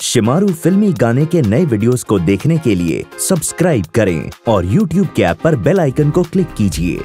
शिमारू फिल्मी गाने के नए वीडियोस को देखने के लिए सब्सक्राइब करें और YouTube के ऐप पर बेल आइकन को क्लिक कीजिए।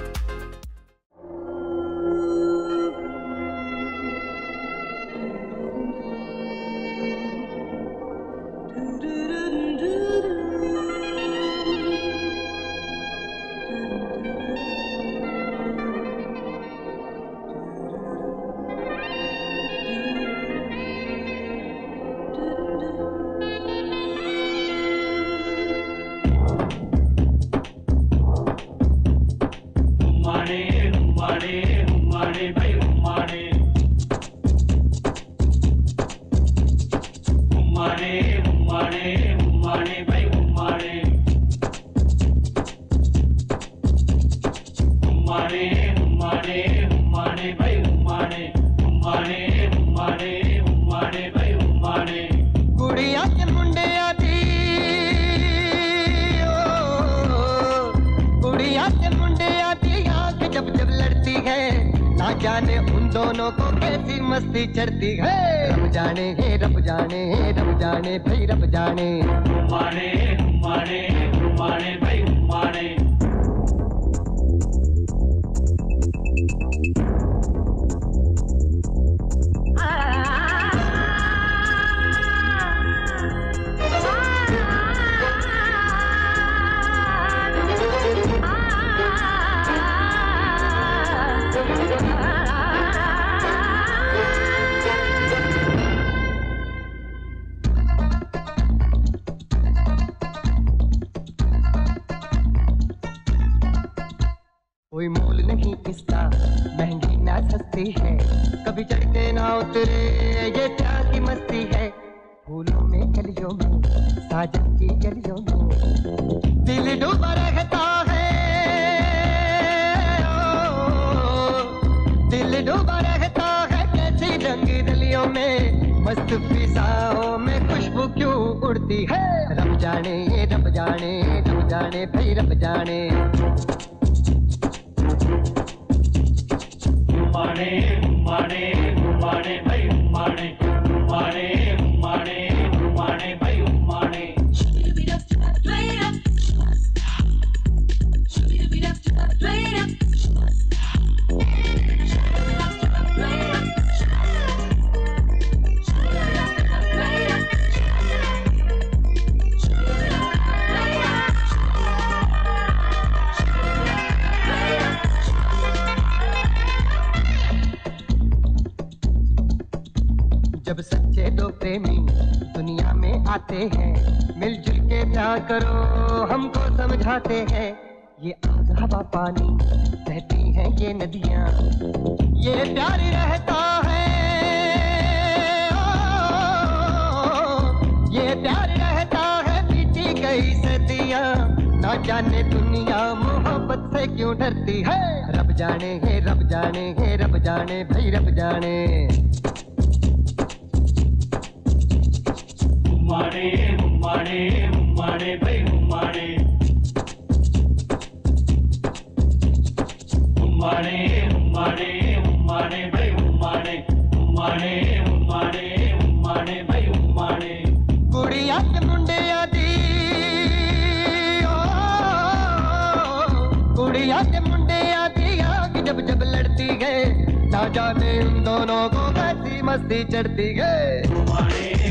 ना जाने उन दोनों को कैसी मस्ती चढ़ती है। रब जाने है रब जाने है रब जाने भाई रब जाने। माने माने माने भाई माने। कोई मोल नहीं इसका, महंगी ना सस्ती है, कभी चढ़ते ना उतरे ये प्यार की मस्ती है। फूलों में कलियों में साजन की गलियों में दिल डूबा रहता है, दिल डूबा रहता है कैसी रंगी दलियों में। मस्त फिजाओं में खुशबू क्यों उड़ती है। रब जाने रब जाने रब जाने भाई रब जाने। माने माने माने भाई माने माने माने माने भाई माने। जब सच्चे दो प्रेमी दुनिया में आते हैं, मिलजुल के प्यार करो हमको समझाते हैं। ये आग हवा पानी बहती हैं ये नदियाँ, ये प्यार रहता है, ये प्यार रहता है बीती कई सदियाँ। ना जाने दुनिया मोहब्बत से क्यों डरती है। रब जाने है रब जाने है रब जाने भाई रब जाने। माने माने माने भाई माने माने माने माने भाई माने माने माने माने भाई माने। कुड़िया के मुंडे आदि कुड़िया के मुंडे आदि आग जब जब लड़ती है। ना जाने उन दोनों को कैसी मस्ती चढ़ती है। माने